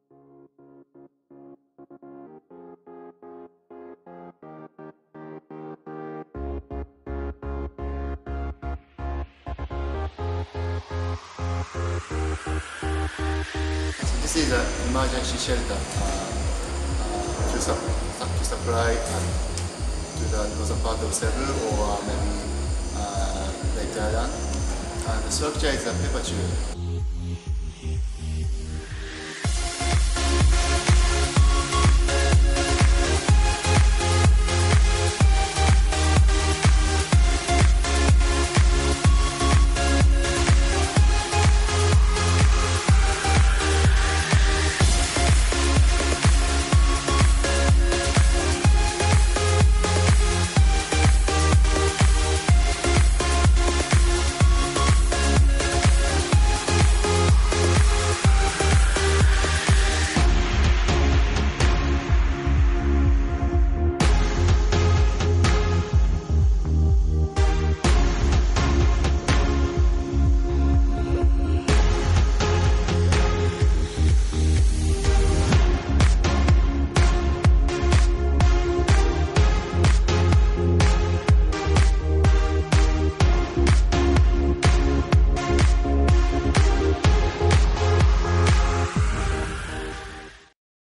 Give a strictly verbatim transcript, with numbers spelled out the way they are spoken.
This is an emergency shelter uh, uh, to, sup to supply uh, to the northern part of Cebu or maybe uh, later on. And the structure is a paper tube.